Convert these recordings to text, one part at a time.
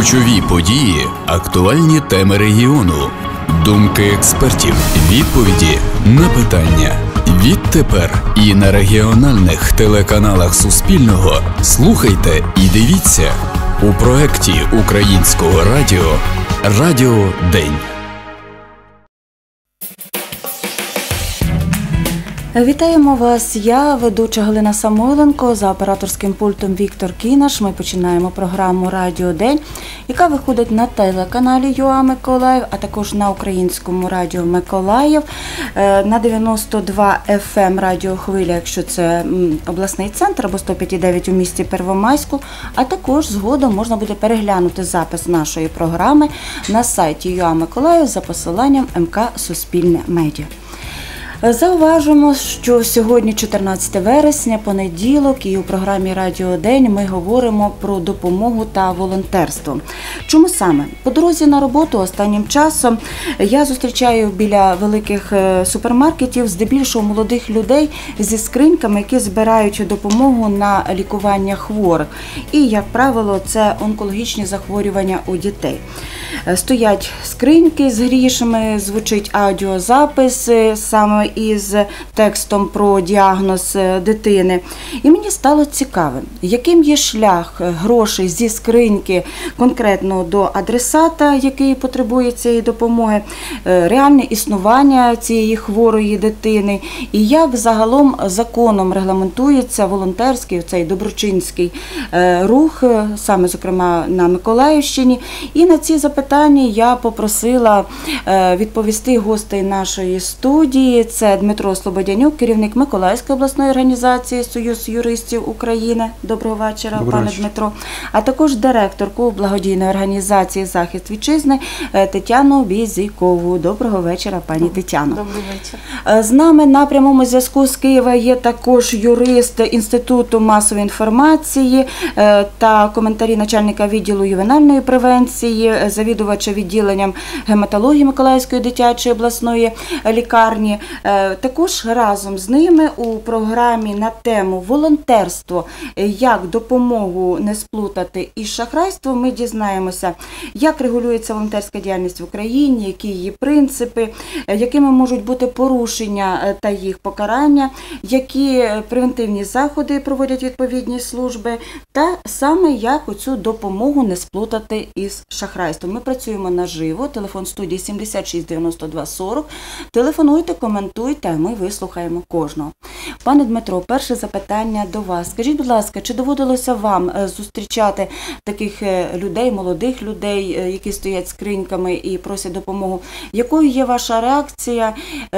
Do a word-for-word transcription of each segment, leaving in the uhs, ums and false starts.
Ключові події, актуальні теми регіону, думки експертів, відповіді на питання. Відтепер і на регіональних телеканалах Суспільного слухайте і дивіться у проєкті Українського радіо «Радіо День». Вітаємо вас, я, ведуча Галина Самойленко, за операторським пультом Віктор Кінаш. Ми починаємо програму «Радіо День», яка виходить на телеканалі ЮА Миколаїв, а також на українському радіо Миколаїв, на дев'яносто два еф ем радіохвиля, якщо це обласний центр, або сто п'ять і дев'ять у місті Первомайську, а також згодом можна буде переглянути запис нашої програми на сайті ЮА Миколаїв за посиланням ем ка Суспільне медіа. Зауважимо, що сьогодні чотирнадцяте вересня, понеділок, і у програмі «Радіо День» ми говоримо про допомогу та волонтерство. Чому саме? По дорозі на роботу останнім часом я зустрічаю біля великих супермаркетів здебільшого молодих людей зі скриньками, які збирають допомогу на лікування хворих. І, як правило, це онкологічні захворювання у дітей. Стоять скриньки з грішами, звучить аудіозапис саме із текстом про діагноз дитини. І мені стало цікавим, яким є шлях грошей зі скриньки конкретно до адресата, який потребує цієї допомоги, реальне існування цієї хворої дитини, і як загалом законом регламентується волонтерський, цей доброчинський рух, саме, зокрема, на Миколаївщині. І на ці запитання я попросила відповісти гостей нашої студії. Це Дмитро Слободянюк, керівник Миколаївської обласної організації «Союз юристів України». Доброго вечора, Доброго пане вечора. Дмитро. А також директорку благодійної організації «Захист вітчизни» Тетяну Бізікову. Доброго вечора, пані Тетяно. Добрий вечір. З нами на прямому зв'язку з Києва є також юрист Інституту масової інформації та коментарі начальника відділу ювенальної превенції, завідувача відділенням гематології Миколаївської дитячої обласної лікарні. Також разом з ними у програмі на тему «Волонтерство. Як допомогу не сплутати із шахрайством» ми дізнаємося, як регулюється волонтерська діяльність в Україні, які її принципи, якими можуть бути порушення та їх покарання, які превентивні заходи проводять відповідні служби, та саме як оцю допомогу не сплутати із шахрайством. Ми працюємо наживо, телефон студії сімдесят шість дев'яносто два сорок. Телефонуйте, коментуйте, а ми вислухаємо кожного. Пане Дмитро, перше запитання до вас. Скажіть, будь ласка, чи доводилося вам зустрічати таких людей, молодих людей, які стоять скриньками і просять допомогу? Якою є ваша реакція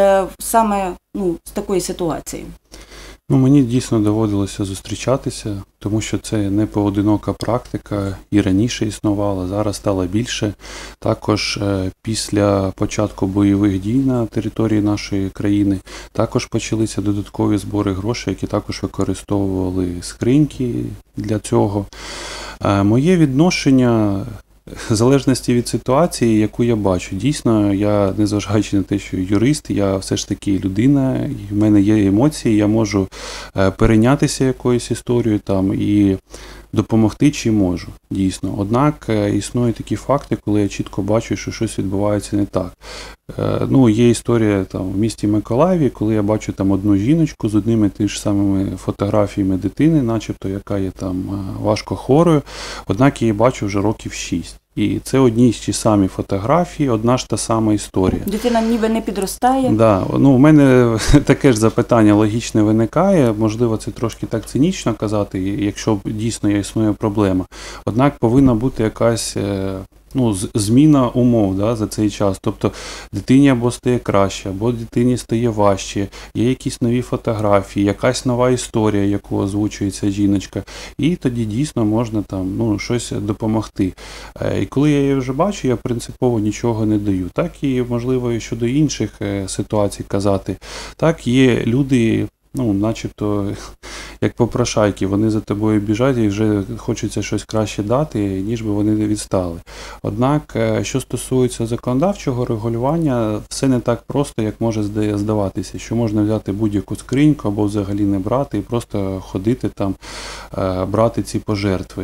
саме ну, з такої ситуації? Ну, мені дійсно доводилося зустрічатися, тому що це не поодинока практика, і раніше існувала, зараз стало більше. Також е, після початку бойових дій на території нашої країни також почалися додаткові збори грошей, які також використовували скриньки для цього. Е, моє відношення, в залежності від ситуації, яку я бачу. Дійсно, я, незважаючи на те, що юрист, я все ж таки людина, і в мене є емоції, я можу перейнятися якоюсь історією там і допомогти, чи можу, дійсно. Однак існують такі факти, коли я чітко бачу, що щось відбувається не так. Ну, є історія там в місті Миколаєві, коли я бачу там одну жіночку з одними тими ж самими фотографіями дитини, начебто, яка є там важко хворою, однак я її бачу вже років шість. І це одні й ті самі фотографії, одна ж та сама історія. Дитина ніби не підростає? Да, ну, у мене таке ж запитання логічне виникає, можливо, це трошки так цинічно казати, якщо дійсно існує проблема. Однак повинна бути якась ну, зміна умов, да, за цей час. Тобто дитині або стає краще, або дитині стає важче, є якісь нові фотографії, якась нова історія, яку озвучує ця жіночка, і тоді дійсно можна там, ну, щось допомогти. І коли я її вже бачу, я принципово нічого не даю. Так і, можливо, і щодо інших ситуацій казати. Так, є люди, ну, начебто, як попрошайки, вони за тобою біжать і вже хочеться щось краще дати, ніж би вони не відстали. Однак, що стосується законодавчого регулювання, все не так просто, як може здаватися, що можна взяти будь-яку скриньку або взагалі не брати і просто ходити там, брати ці пожертви.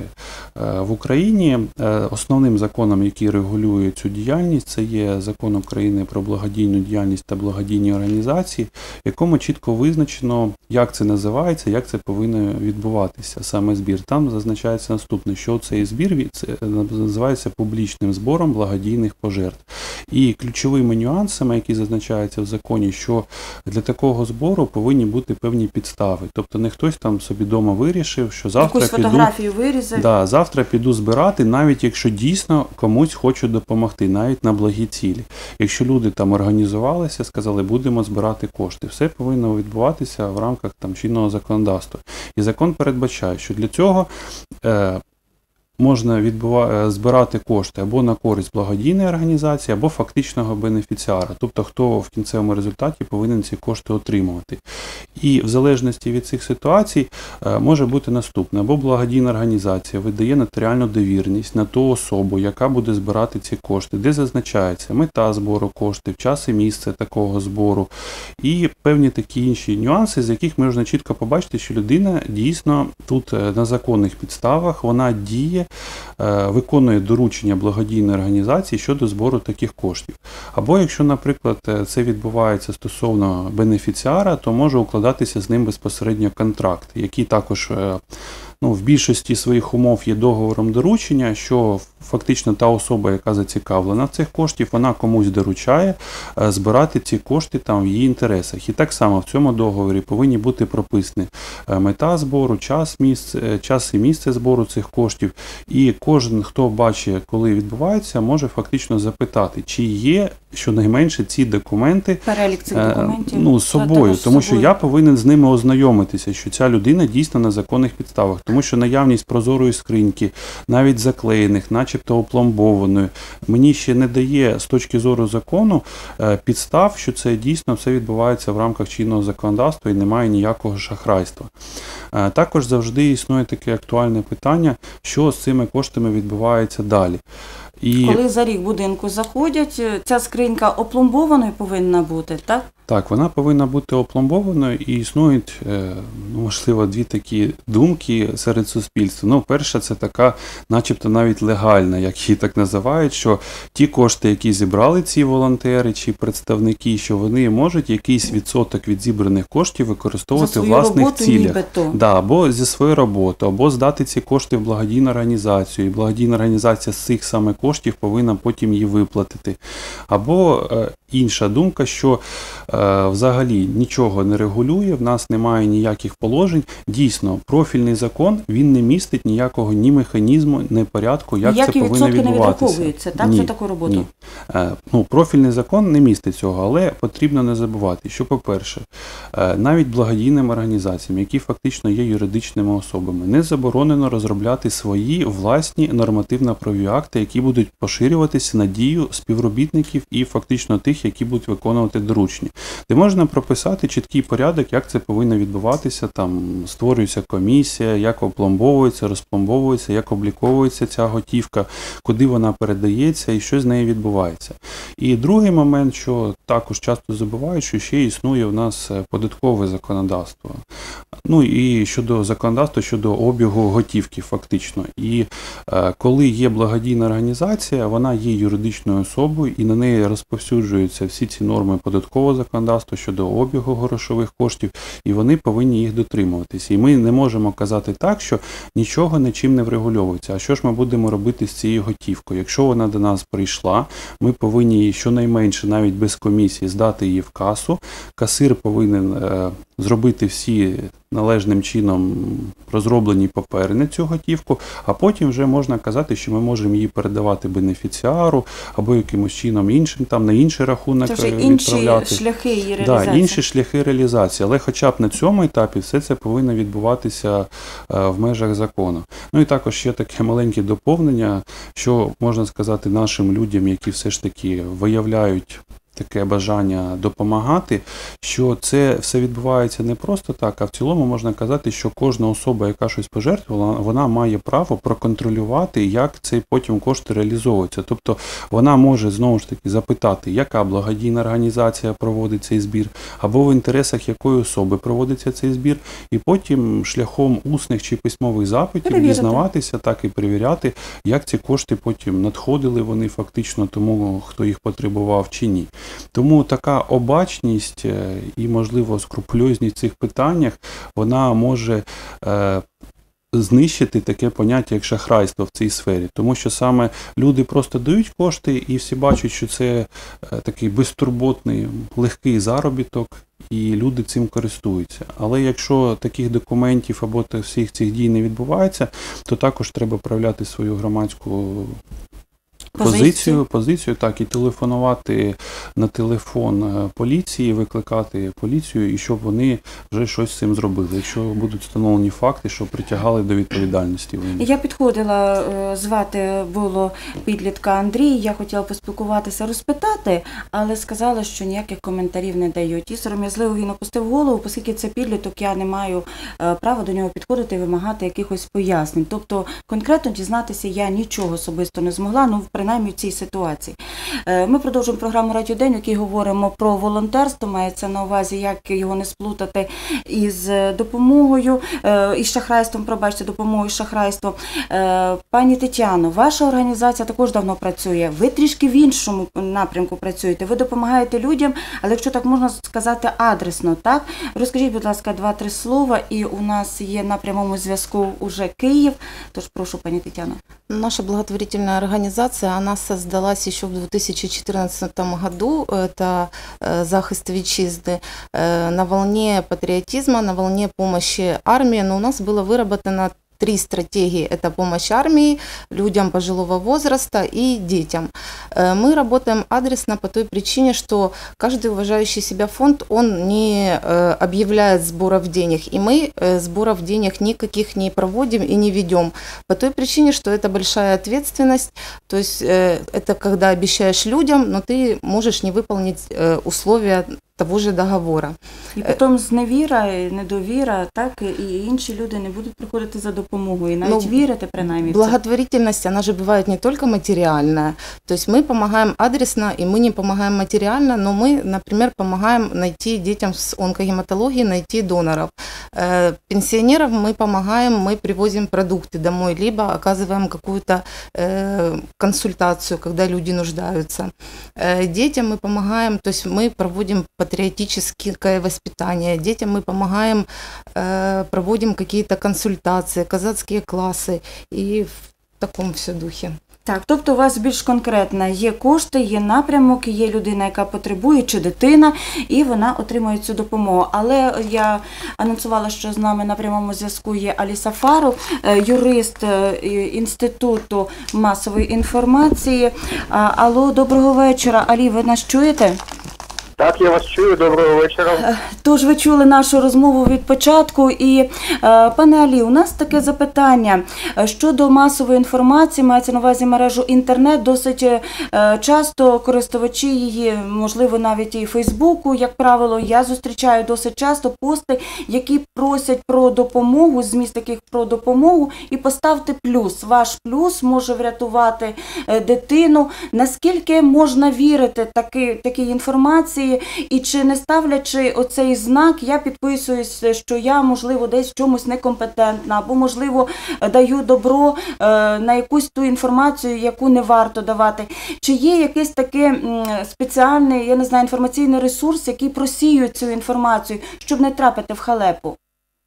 В Україні основним законом, який регулює цю діяльність, це є Закон України про благодійну діяльність та благодійні організації, в якому чітко визначено, як це називається, як це повинно відбуватися, саме збір. Там зазначається наступне, що цей збір це називається публічним збором благодійних пожертв. І ключовими нюансами, які зазначаються в законі, що для такого збору повинні бути певні підстави. Тобто не хтось там собі вдома вирішив, що завтра якусь піду, фотографію вирізав. Да, завтра піду збирати, навіть якщо дійсно комусь хочу допомогти, навіть на благі цілі. Якщо люди там організувалися, сказали, будемо збирати кошти, все повинно відбуватися в рамках там чинного законодавства. І закон передбачає, що для цього е, можна відбува... збирати кошти або на користь благодійної організації, або фактичного бенефіціара, тобто хто в кінцевому результаті повинен ці кошти отримувати. І в залежності від цих ситуацій може бути наступне. Або благодійна організація видає нотаріальну довіреність на ту особу, яка буде збирати ці кошти, де зазначається мета збору коштів, час і місце такого збору і певні такі інші нюанси, з яких можна чітко побачити, що людина дійсно тут на законних підставах, вона діє, виконує доручення благодійної організації щодо збору таких коштів. Або якщо, наприклад, це відбувається стосовно бенефіціара, то може укладатися з ним безпосередньо контракт, який також ну, в більшості своїх умов є договором доручення, що фактично та особа, яка зацікавлена в цих коштів, вона комусь доручає збирати ці кошти там в її інтересах. І так само в цьому договорі повинні бути прописані мета збору, час, місце, час і місце збору цих коштів. І кожен, хто бачить, коли відбувається, може фактично запитати, чи є щонайменше ці документи перелік цих документів ну, з собою, тому що я повинен з ними ознайомитися, що ця людина дійсно на законних підставах, тому що наявність прозорої скриньки, навіть заклеєних, начебто опломбованої, мені ще не дає з точки зору закону підстав, що це дійсно все відбувається в рамках чинного законодавства і немає ніякого шахрайства. Також завжди існує таке актуальне питання, що з цими коштами відбувається далі. І... Коли за рік будинку заходять, ця скринька опломбованою повинна бути, так? Так, вона повинна бути опломбованою, і існують, можливо, дві такі думки серед суспільства. Ну, перша, це така, начебто навіть легальна, як її так називають, що ті кошти, які зібрали ці волонтери чи представники, що вони можуть якийсь відсоток від зібраних коштів використовувати в власних цілях. Да, або зі своєї роботи, або здати ці кошти в благодійну організацію, і благодійна організація з цих саме коштів повинна потім її виплатити. Або е, інша думка, що е, взагалі нічого не регулює, в нас немає ніяких положень. Дійсно, профільний закон, він не містить ніякого ні механізму, ні порядку, як Ніякі це повинно відбуватися. Ніякі відсотки не відраховуються, так, ні, за таку роботу? Ні. Е, ну, профільний закон не містить цього, але потрібно не забувати, що, по-перше, е, навіть благодійним організаціям, які фактично є юридичними особами, не заборонено розробляти свої власні нормативно-правові акти, які будуть поширюватися на дію співробітників і фактично тих, які будуть виконувати доручення. Де можна прописати чіткий порядок, як це повинно відбуватися, там створюється комісія, як опломбовується, розпломбовується, як обліковується ця готівка, куди вона передається і що з нею відбувається. І другий момент, що також часто забувають, що ще існує в нас податкове законодавство. Ну і щодо законодавства, щодо обігу готівки фактично. І е, коли є благодійна організація, вона є юридичною особою і на неї розповсюджуються всі ці норми податкового законодавства щодо обігу грошових коштів, і вони повинні їх дотримуватися. І ми не можемо казати так, що нічого нічим не врегульовується. А що ж ми будемо робити з цією готівкою? Якщо вона до нас прийшла, ми повинні її щонайменше, навіть без комісії, здати її в касу. Касир повинен е, зробити всі належним чином розроблені папери на цю готівку, а потім вже можна казати, що ми можемо її передавати бенефіціару або якимось чином іншим, там на інший рахунок відправляти. Це вже інші шляхи її реалізації. Да, інші шляхи реалізації, але хоча б на цьому етапі все це повинно відбуватися в межах закону. Ну і також ще таке маленьке доповнення, що можна сказати нашим людям, які все ж таки виявляють таке бажання допомагати, що це все відбувається не просто так, а в цілому можна казати, що кожна особа, яка щось пожертвувала, вона має право проконтролювати, як цей потім кошти реалізовуються. Тобто вона може знову ж таки запитати, яка благодійна організація проводить цей збір, або в інтересах якої особи проводиться цей збір, і потім шляхом усних чи письмових запитів Перевірити. дізнаватися, так і перевіряти, як ці кошти потім надходили вони фактично тому, хто їх потребував чи ні. Тому така обачність і, можливо, скрупульозність в цих питаннях, вона може е, знищити таке поняття, як шахрайство в цій сфері. Тому що саме люди просто дають кошти і всі бачать, що це е, такий безтурботний, легкий заробіток, і люди цим користуються. Але якщо таких документів або всіх цих дій не відбувається, то також треба проявляти свою громадську Позицію, позицію, позицію, так, і телефонувати на телефон поліції, викликати поліцію, і щоб вони вже щось з цим зробили, якщо будуть встановлені факти, що притягали до відповідальності. Я підходила, звати було підлітка Андрій, я хотіла поспілкуватися, розпитати, але сказали, що ніяких коментарів не дають. І сором'язливо він опустив голову, оскільки це підліток, я не маю права до нього підходити і вимагати якихось пояснень. Тобто конкретно дізнатися я нічого особисто не змогла, ну, принаймні в цій ситуації. Ми продовжуємо програму «Радіо День», в якій говоримо про волонтерство, мається на увазі, як його не сплутати із допомогою, із шахрайством, пробачте, допомогою, шахрайством. Пані Тетяно, ваша організація також давно працює, ви трішки в іншому напрямку працюєте, ви допомагаєте людям, але якщо так можна сказати, адресно, так? Розкажіть, будь ласка, два-три слова, і у нас є на прямому зв'язку уже Київ, тож прошу, пані Тетяно. Наша благотворительная организация, она создалась еще в две тысячи четырнадцатом году, это «Захист вітчизни», на волне патриотизма, на волне помощи армии, но у нас было выработано три стратегии. Это помощь армии, людям пожилого возраста и детям. Мы работаем адресно по той причине, что каждый уважающий себя фонд, он не объявляет сборов денег. И мы сборов денег никаких не проводим и не ведем. По той причине, что это большая ответственность. То есть это когда обещаешь людям, но ты можешь не выполнить условия того же договора. І потім зневіра, недовіра, так, і інші люди не будуть приходити за допомогою, навіть ну, вірити принаймні. Благотворительность, она же бывает не только материальная. То есть мы помогаем адресно, и мы не помогаем материально, но мы, например, помогаем найти детям с онкогематологией, найти доноров. Пенсионеров мы помогаем, мы привозим продукты домой, либо оказываем какую-то консультацию, когда люди нуждаются. Детям мы помогаем, то есть мы проводим патриотическое воспитание. Детям мы помогаем, проводим какие-то консультации, казацкие классы и в таком все духе. Так, тобто у вас більш конкретно є кошти, є напрямок, є людина, яка потребує, чи дитина, і вона отримує цю допомогу. Але я анонсувала, що з нами на прямому зв'язку є Алі Сафаров, юрист Інституту масової інформації. Алло, доброго вечора. Алі, ви нас чуєте? Так, я вас чую, доброго вечора. Тож ви чули нашу розмову від початку. І, пане Алі, у нас таке запитання. Щодо масової інформації, мається на увазі мережу інтернет, досить часто користувачі її, можливо, навіть і Фейсбуку, як правило, я зустрічаю досить часто пости, які просять про допомогу, зміст яких про допомогу, і поставте плюс. Ваш плюс може врятувати дитину. Наскільки можна вірити такі, такій інформації? І чи не ставлячи оцей знак, я підписуюсь, що я, можливо, десь в чомусь некомпетентна, або, можливо, даю добро на якусь ту інформацію, яку не варто давати. Чи є якийсь такий спеціальний, я не знаю, інформаційний ресурс, який просіює цю інформацію, щоб не трапити в халепу?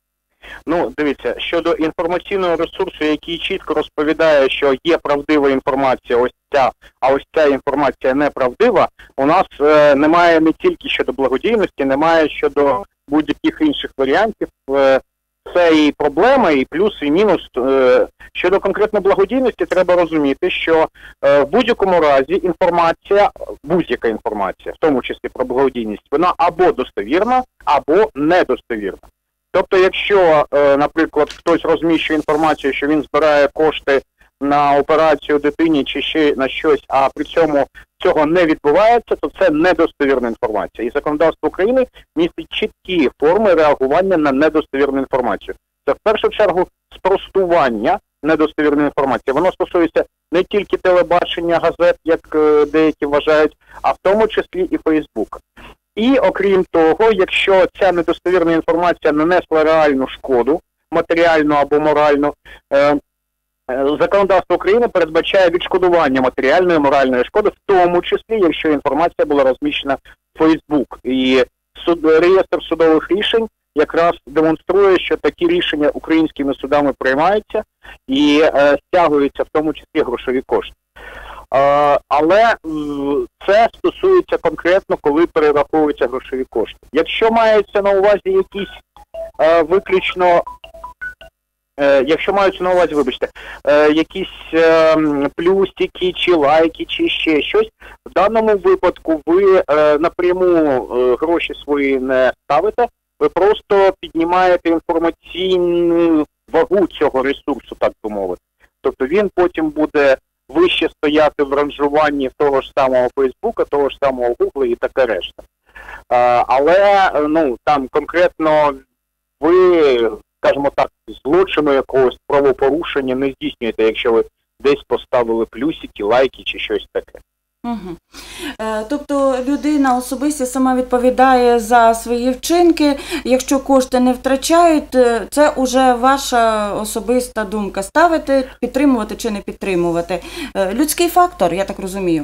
Ну, дивіться, щодо інформаційного ресурсу, який чітко розповідає, що є правдива інформація, ось ця, а ось ця інформація неправдива, у нас е, немає не тільки щодо благодійності, немає щодо будь-яких інших варіантів. Е, це і проблема, і плюс, і мінус. Е, щодо конкретно благодійності, треба розуміти, що е, в будь-якому разі інформація, будь-яка інформація, в тому числі про благодійність, вона або достовірна, або недостовірна. Тобто, якщо, наприклад, хтось розміщує інформацію, що він збирає кошти на операцію дитині чи ще на щось, а при цьому цього не відбувається, то це недостовірна інформація. І законодавство України містить чіткі форми реагування на недостовірну інформацію. Це в першу чергу спростування недостовірної інформації. Воно стосується не тільки телебачення, газет, як е, деякі вважають, а в тому числі і Фейсбука. І окрім того, якщо ця недостовірна інформація нанесла реальну шкоду, матеріальну або моральну, е, законодавство України передбачає відшкодування матеріальної і моральної шкоди, в тому числі, якщо інформація була розміщена в Фейсбук. І суд, реєстр судових рішень якраз демонструє, що такі рішення українськими судами приймаються і е, стягуються в тому числі грошові кошти. Е, але е, це стосується конкретно, коли перераховуються грошові кошти. Якщо мається на увазі якісь е, виключно Якщо маються на увазі, вибачте, якісь плюсики, чи лайки, чи ще щось, в даному випадку ви напряму гроші свої не ставите, ви просто піднімаєте інформаційну вагу цього ресурсу, так би мовити. Тобто він потім буде вище стояти в ранжуванні того ж самого Фейсбука, того ж самого Гугла і таке решта. Але, ну, там конкретно ви, скажімо так, злочину якогось правопорушення не здійснюєте, якщо ви десь поставили плюсики, лайки чи щось таке. Угу. Е, тобто людина особисто сама відповідає за свої вчинки, якщо кошти не втрачають, це вже ваша особиста думка, ставити, підтримувати чи не підтримувати. Е, людський фактор, я так розумію.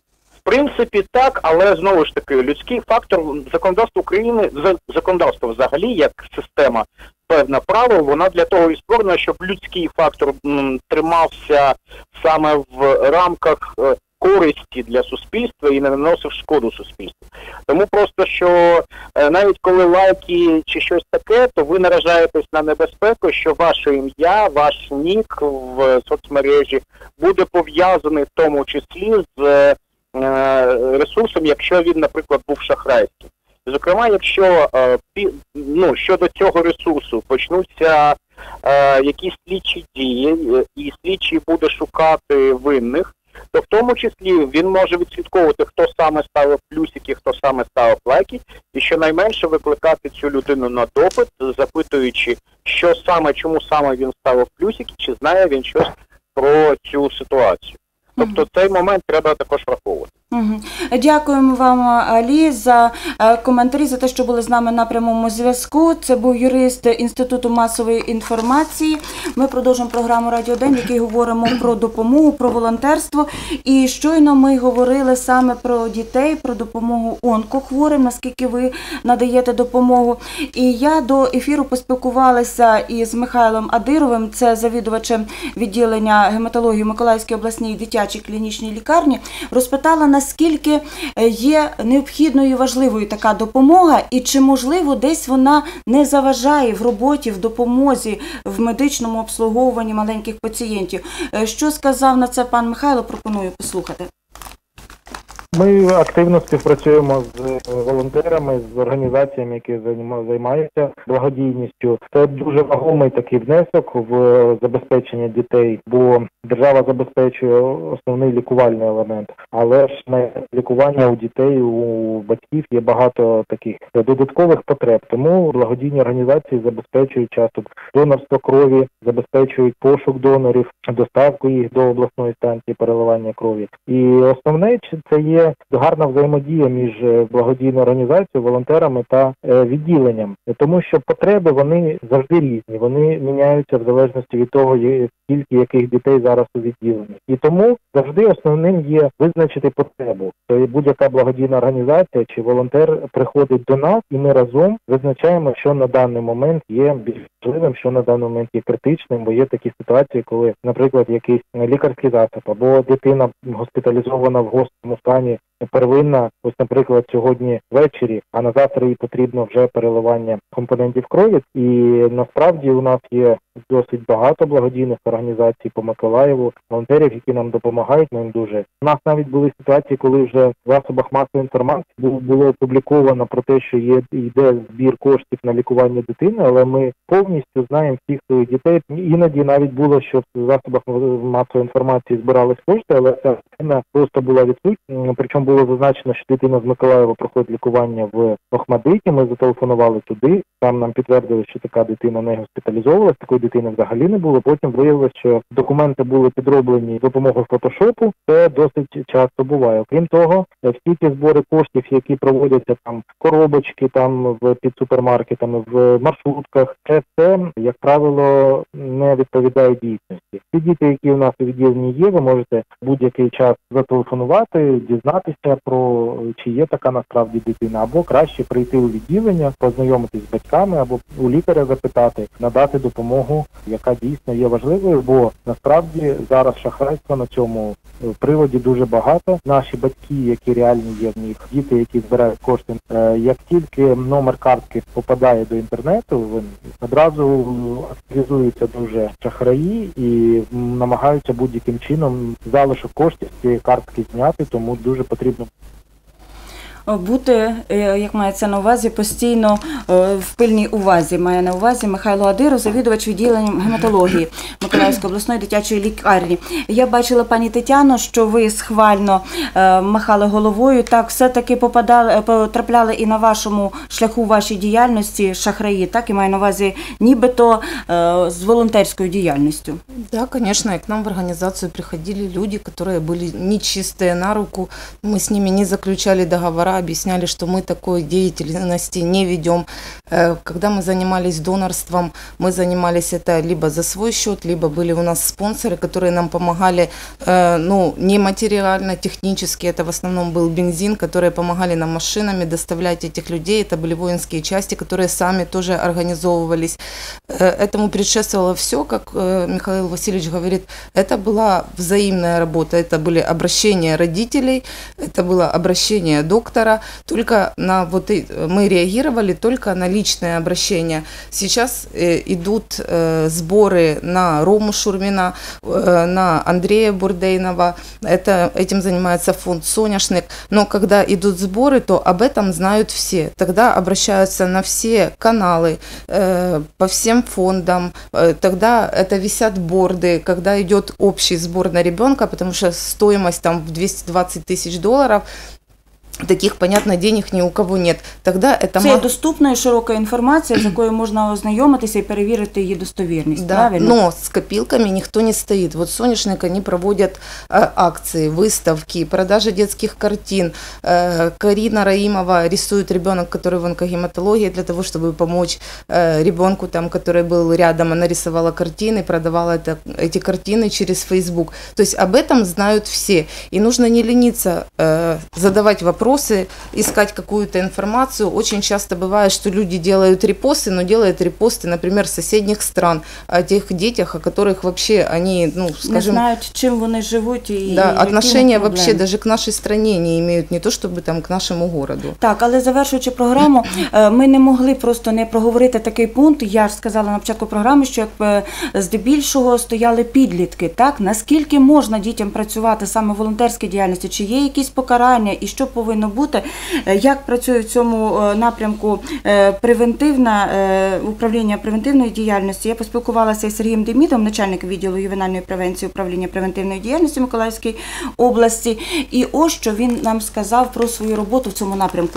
В принципі, так, але знову ж таки, людський фактор, законодавство України, законодавство взагалі, як система, певне право, вона для того і створена, щоб людський фактор м, тримався саме в рамках е, користі для суспільства і не наносив шкоду суспільству. Тому просто, що е, навіть коли лайки чи щось таке, то ви наражаєтесь на небезпеку, що ваше ім'я, ваш нік в соцмережі буде пов'язаний в тому числі з е, ресурсом, якщо він, наприклад, був шахрайським. Зокрема, якщо е, пі, ну, щодо цього ресурсу почнуться е, якісь слідчі дії, і слідчий буде шукати винних, то в тому числі він може відслідковувати, хто саме ставив плюсики, хто саме ставив лайки, і щонайменше викликати цю людину на допит, запитуючи, що саме, чому саме він ставив плюсики, чи знає він щось про цю ситуацію. Тобто цей момент треба також враховувати. Угу. Дякуємо вам, Алі, за коментарі, за те, що були з нами на прямому зв'язку. Це був юрист Інституту масової інформації. Ми продовжуємо програму «Радіо День», в якій говоримо про допомогу, про волонтерство. І щойно ми говорили саме про дітей, про допомогу онкохворим, наскільки ви надаєте допомогу. І я до ефіру поспілкувалася із Михайлом Адировим, це завідувачем відділення гематології Миколаївській обласній дитячій клінічній лікарні, розпитала, наскільки є необхідною і важливою така допомога, і чи, можливо, десь вона не заважає в роботі, в допомозі, в медичному обслуговуванні маленьких пацієнтів. Що сказав на це пан Михайло, пропоную послухати. Ми активно співпрацюємо з волонтерами, з організаціями, які займаються благодійністю. Це дуже вагомий такий внесок в забезпечення дітей, бо держава забезпечує основний лікувальний елемент. Але ж на лікування у дітей, у батьків є багато таких додаткових потреб. Тому благодійні організації забезпечують часто донорство крові, забезпечують пошук донорів, доставку їх до обласної станції переливання крові. І основне це є гарна взаємодія між благодійною організацією, волонтерами та відділенням. Тому що потреби, вони завжди різні, вони міняються в залежності від того, скільки яких дітей зараз у відділенні. І тому завжди основним є визначити потребу. Тобто будь-яка благодійна організація чи волонтер приходить до нас, і ми разом визначаємо, що на даний момент є більш важливим, що на даний момент є критичним, бо є такі ситуації, коли, наприклад, якийсь лікарський засіб або дитина госпіталізована в гострому стані первинна, ось, наприклад, сьогодні ввечері, а на завтра їй потрібно вже переливання компонентів крові. І насправді у нас є досить багато благодійних організацій по Миколаєву, волонтерів, які нам допомагають, ми їм дуже. У нас навіть були ситуації, коли вже в засобах масової інформації було опубліковано про те, що є йде збір коштів на лікування дитини, але ми повністю знаємо всіх своїх дітей. Іноді навіть було, що в засобах масової інформації збирались кошти, але ця дитина просто була відсутня. Причому було зазначено, що дитина з Миколаєва проходить лікування в Охмадиті. Ми зателефонували туди, там нам підтвердили, що така дитина не госпіталізовувалась, такої дитини взагалі не було. Потім виявилося, що документи були підроблені за допомогою фотошопу. Це досить часто буває. Окрім того, всі ті збори коштів, які проводяться там коробочки, там в під супермаркетами, в маршрутках, це все, як правило, не відповідає дійсності. Ті діти, які у нас у відділенні є, ви можете будь-який час зателефонувати, дізнатися про чи є така насправді дитина, або краще прийти у відділення, познайомитись з батьками, або у лікаря запитати, надати допомогу, яка дійсно є важливою, бо насправді зараз шахрайства на цьому приводі дуже багато. Наші батьки, які реально є в них, діти, які збирають кошти, як тільки номер картки попадає до інтернету, він одразу активізуються дуже шахраї і намагаються будь-яким чином залишок коштів з цієї картки зняти, тому дуже потрібно бути, як мається на увазі, постійно в пильній увазі. Має на увазі Михайло Адиров, завідувач відділенням гематології Миколаївської обласної дитячої лікарні. Я бачила, пані Тетяно, що ви схвально махали головою. Так, все-таки попадали, потрапляли і на вашому шляху, вашій діяльності шахраї, так? І маю на увазі нібито з волонтерською діяльністю. Да, конечно, и к нам в организацию приходили люди, которые были нечистые на руку. Мы с ними не заключали договора, объясняли, что мы такой деятельности не ведем. Когда мы занимались донорством, мы занимались это либо за свой счет, либо были у нас спонсоры, которые нам помогали, ну, не материально, технически. Это в основном был бензин, которые помогали нам машинами доставлять этих людей. Это были воинские части, которые сами тоже организовывались. Этому предшествовало все, как Михаил Васильевич говорит, это была взаимная работа, это были обращения родителей, это было обращение доктора. Только на вот мы реагировали только на личное обращение. Сейчас идут сборы на Рому Шурмина, на Андрея Бурдейнова. Это, этим занимается фонд «Соняшник». Но когда идут сборы, то об этом знают все. Тогда обращаются на все каналы, по всем фондам. Тогда это висят борды, когда идет общий сбор на ребенка, потому что стоимость там в двести двадцать тысяч долларов. Таких, понятно, денег ни у кого нет. Тогда это Це доступна і широка інформація, з якою можна ознайомитися і перевірити її достовірність, да, правильно? Но с копилками никто не стоит. Вот «Соняшник», они проводят э, акции, выставки, продажи детских картин. Э, Карина Раимова рисует ребенок, который в онкогематологии, для того, чтобы помочь э, ребенку, там, который был рядом. Она рисовала картины, продавала это, эти картины через Facebook. То есть об этом знают все. И нужно не лениться, э, задавать вопросы, Вопросы, искать какую-то информацию. Очень часто бывает, что люди делают репосты, но делают репосты, например, соседних стран, о тех детях, о которых вообще они, ну, скажем... Не знають, чим вони живуть і да, які отношения проблеми. вообще даже к нашей стране не имеют, не то чтобы там к нашему городу. Так, але завершуючи програму, ми не могли просто не проговорити такий пункт. Я ж сказала на початку програми, що як здебільшого стояли підлітки, так? Наскільки можна дітям працювати саме в волонтерській діяльності? Чи є якісь покарання і що повинно бути, як працює в цьому напрямку превентивна, управління превентивної діяльності. Я поспілкувалася із Сергієм Демідом, начальником відділу ювенальної превенції управління превентивної діяльності Миколаївської області, і ось що він нам сказав про свою роботу в цьому напрямку.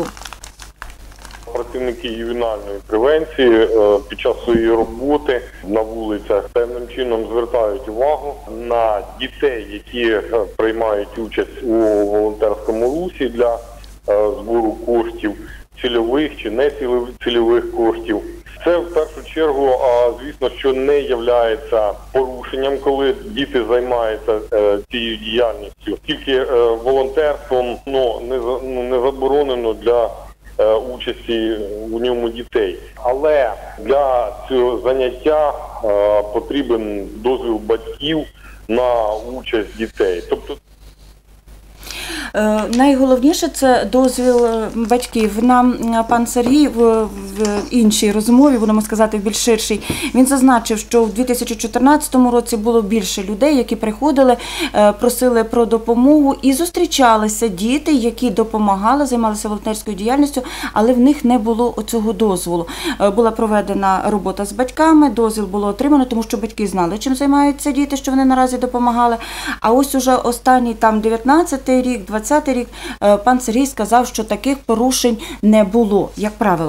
Працівники ювенальної превенції під час своєї роботи на вулицях певним чином звертають увагу на дітей, які приймають участь у волонтерському русі для збору коштів, цільових чи не цільових коштів. Це в першу чергу, звісно, що не є порушенням, коли діти займаються цією діяльністю. Тільки волонтерством ну, не заборонено для участі у ньому дітей. Але для цього заняття потрібен дозвіл батьків на участь дітей. Тобто Найголовніше – це дозвіл батьків. Нам пан Сергій в, в іншій розмові, будемо сказати, в більш ширшій, він зазначив, що в дві тисячі чотирнадцятому році було більше людей, які приходили, просили про допомогу, і зустрічалися діти, які допомагали, займалися волонтерською діяльністю, але в них не було оцього дозволу. Була проведена робота з батьками, дозвіл було отримано, тому що батьки знали, чим займаються діти, що вони наразі допомагали. А ось уже останній там дев'ятнадцятий рік, двадцятий рік, пан Сергій сказав, що таких порушень не було, як правило.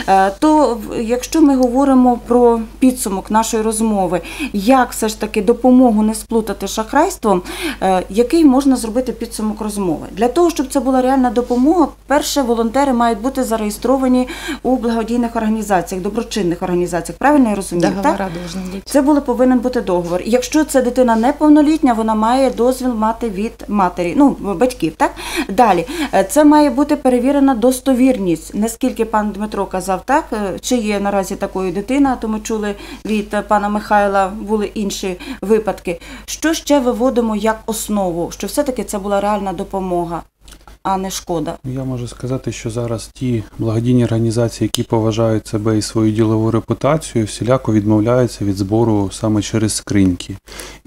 То якщо ми говоримо про підсумок нашої розмови, як все ж таки допомогу не сплутати з шахрайством, який можна зробити підсумок розмови? Для того, щоб це була реальна допомога, перше, волонтери мають бути зареєстровані у благодійних організаціях, доброчинних організаціях. Правильно я розумію? Договора должны бути. Це були, повинен бути договор. Якщо це дитина неповнолітня, вона має дозвіл мати від матері, ну, батьків, так? Далі, це має бути перевірена достовірність. Наскільки пан Дмитро казав, так? Чи є наразі такою дитина, то ми чули від пана Михайла, були інші випадки. Що ще виводимо як основу, що все-таки це була реальна допомога, а не шкода? Я можу сказати, що зараз ті благодійні організації, які поважають себе і свою ділову репутацію, всіляко відмовляються від збору саме через скриньки.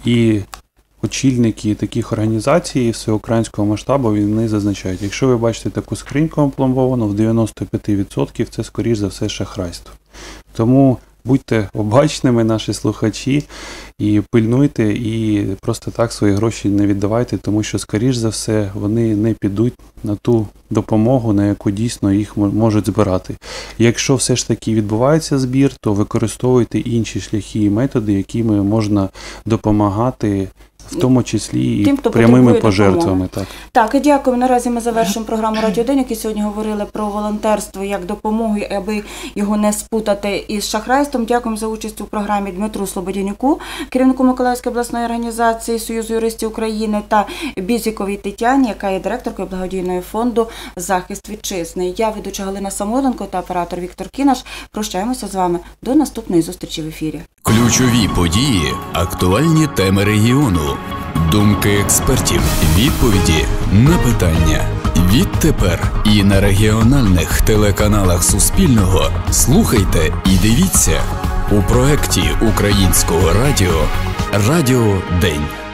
І очільники таких організацій всеукраїнського масштабу, вони зазначають, якщо ви бачите таку скриньку опломбовану, в дев'яносто п'ять відсотків це, скоріш за все, шахрайство. Тому будьте обачними, наші слухачі, і пильнуйте, і просто так свої гроші не віддавайте, тому що, скоріш за все, вони не підуть на ту допомогу, на яку дійсно їх можуть збирати. Якщо все ж таки відбувається збір, то використовуйте інші шляхи і методи, якими можна допомагати, в тому числі і тим, хто прямими пожертвами. Так. Так, і дякую. Наразі ми завершимо програму «Радіо День», які сьогодні говорили про волонтерство як допомогу, аби його не спутати із шахрайством. Дякуємо за участь у програмі Дмитру Слободянюку, керівнику Миколаївської обласної організації Союзу юристів України, та Бізіковій Тетяні, яка є директоркою благодійного фонду «Захист вітчизни». Я, ведуча Галина Самойленко, та оператор Віктор Кінаш. Прощаємося з вами. До наступної зустрічі в ефірі. Ключові події, актуальні теми регіону, думки експертів, відповіді на питання. Відтепер і на регіональних телеканалах Суспільного слухайте і дивіться у проекті Українського радіо «Радіо День».